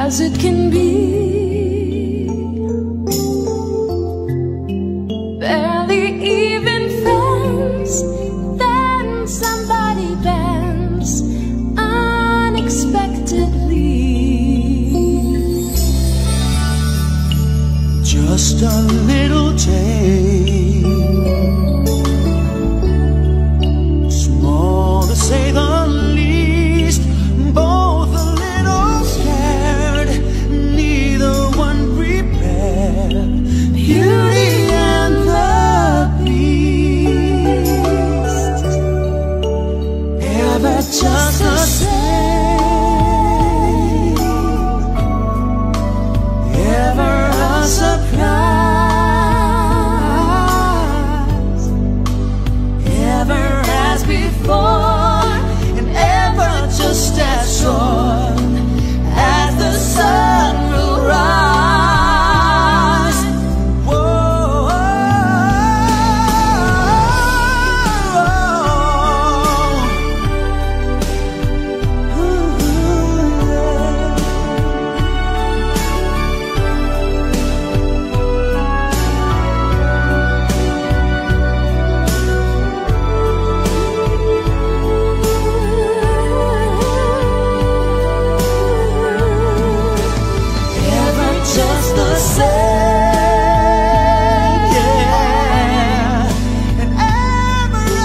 as it can be. Barely even friends, then somebody bends unexpectedly. Just a little change, small to say the least, both a little scared, neither one prepared. Beauty and the Beast, ever just the same, ever a surprise, ever as before, and ever just as sure as the sun will rise. Whoa, ever just the same, yeah, and ever a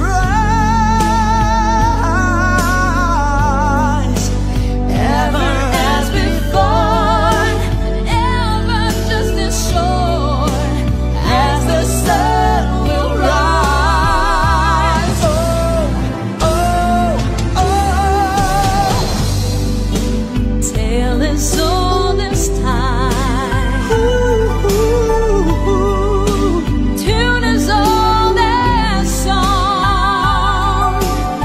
surprise, ever as before, Ever just as sure as the sun will rise. oh, oh, oh. Tale is old as time, tune as old as song,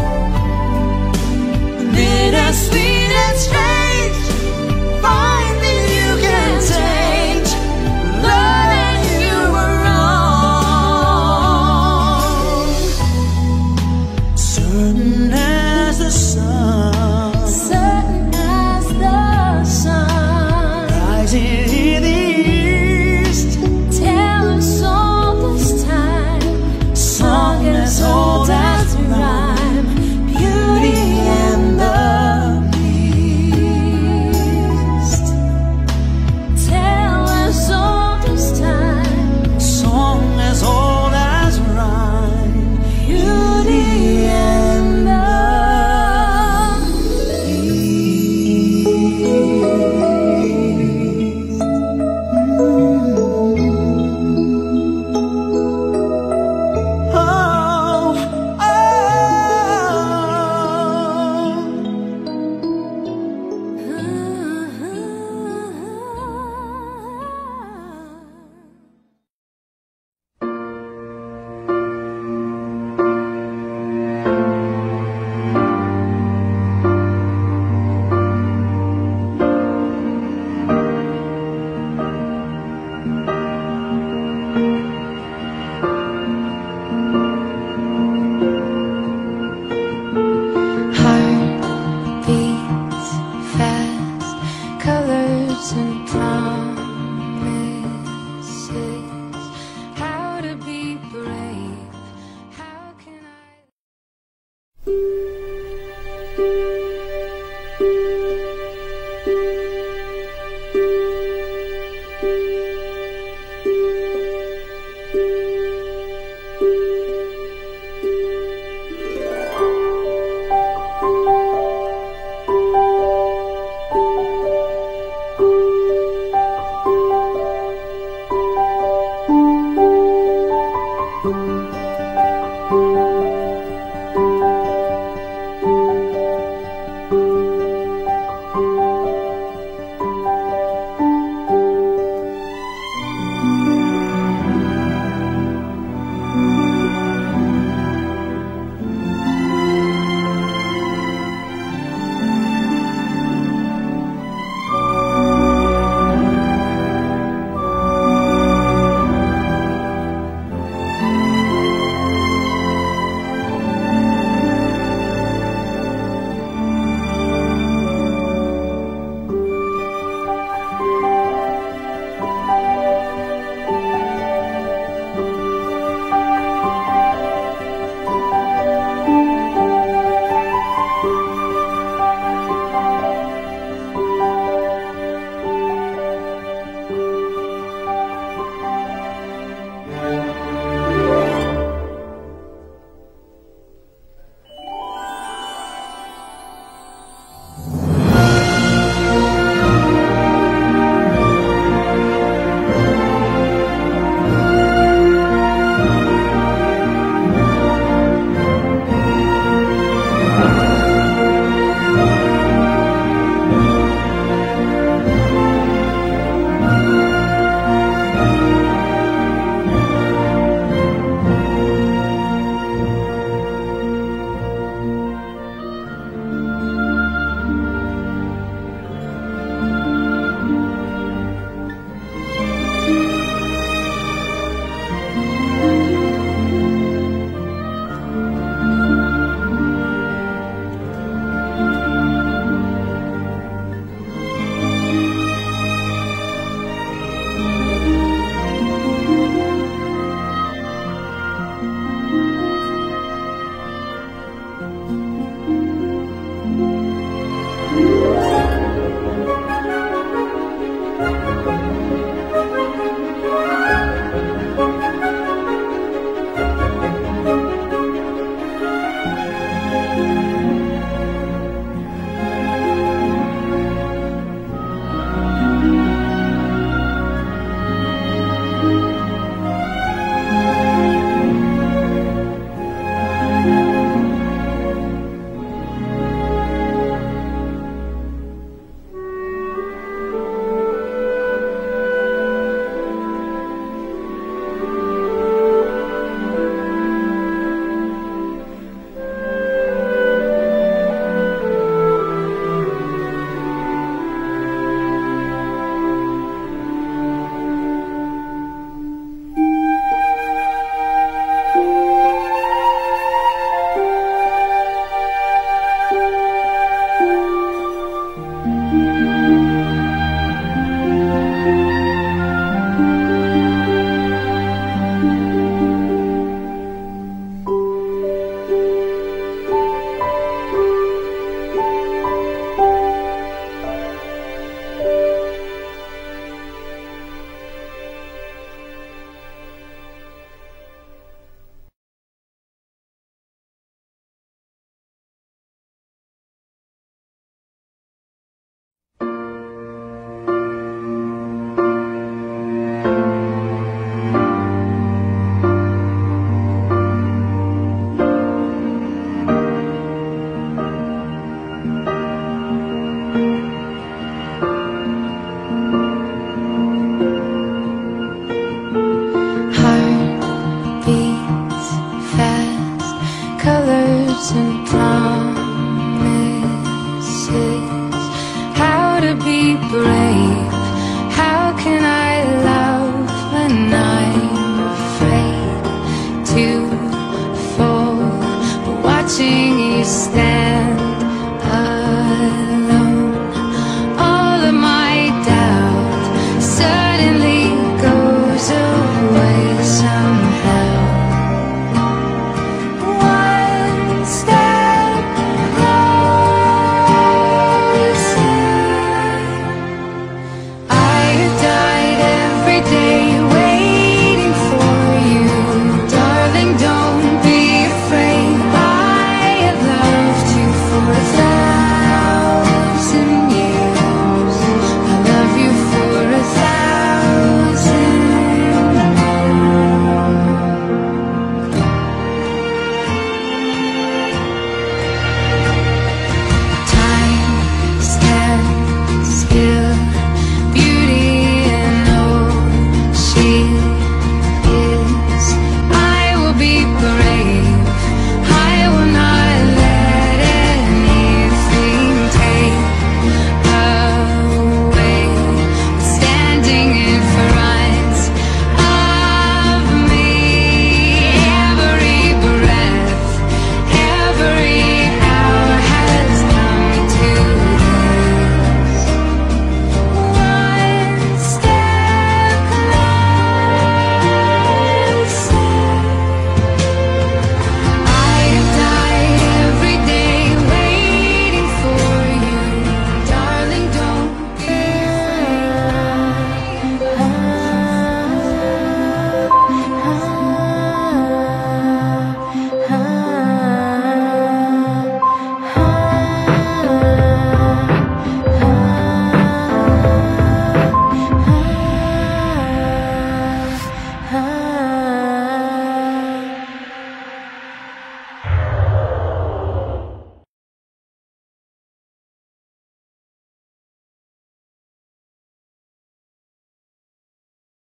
Bittersweet and strange, finding you can change, learning you were wrong. Certain as the sun, certain as the sun. rising in the east, Tale is old as time, song as old as rhyme, beauty and the Beast. Tale as old as time, Song as old as rhyme, beauty and the Beast. Oh, oh. Heart beats fast, colors and promises. How to be brave? How can I?